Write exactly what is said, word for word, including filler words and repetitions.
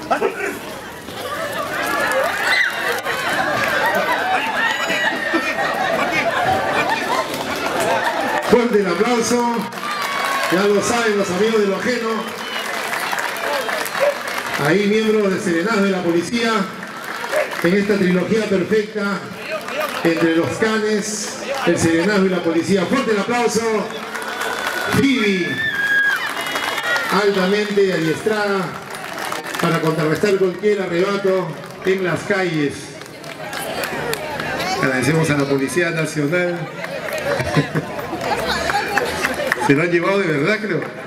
Fuerte el aplauso. Ya lo saben los amigos de lo ajeno. Ahí miembros de Serenazgo de la policía en esta trilogía perfecta entre los canes, el Serenazgo y la policía. Fuerte el aplauso. Phoebe, altamente adiestrada para contrarrestar cualquier arrebato en las calles. Agradecemos a la Policía Nacional. Se lo han llevado de verdad, creo.